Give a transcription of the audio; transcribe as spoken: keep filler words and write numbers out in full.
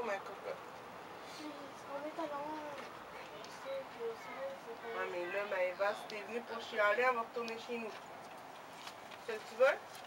ma cocotte. On est à l'heure. Ouais, mais là, Maëva, si t'es venue pour chialer, on va retourner chez nous. Ça, tu veux?